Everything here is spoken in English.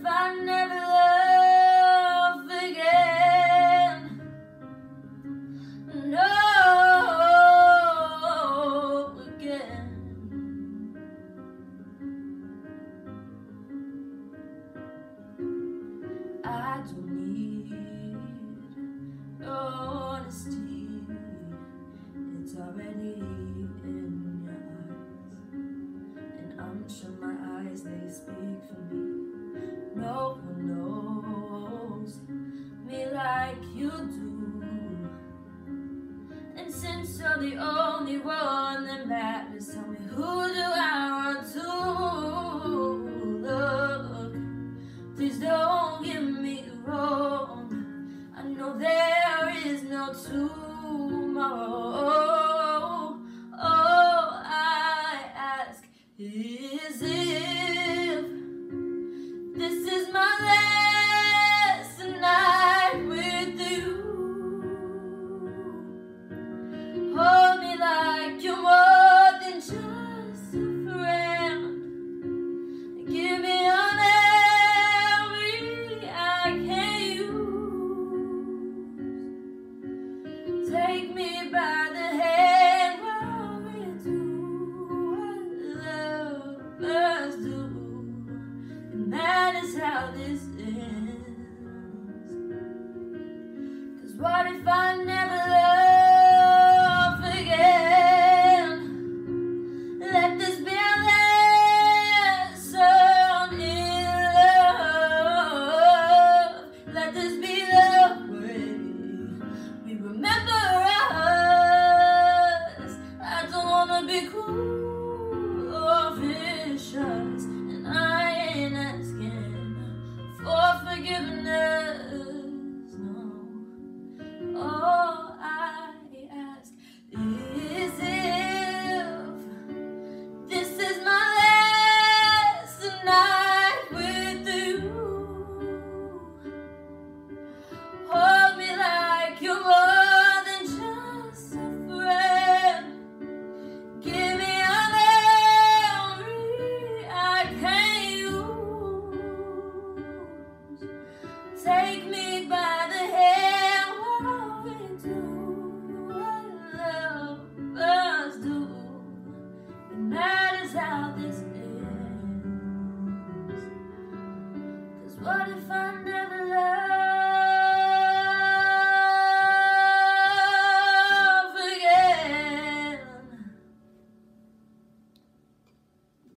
if I never love again. No, again. I don't need your honesty. It's already in your eyes, and I'm sure my eyes, they speak for me. No one knows me like you do, and since you're the only one that matters, tell me, who do I run to? Look, please don't get me wrong, I know there is no tomorrow. All I ask is if this is my last night with you. Hold me like you're more than just a friend. Give me a memory I can use. Take me by the hand while we do what lovers do, and that is how this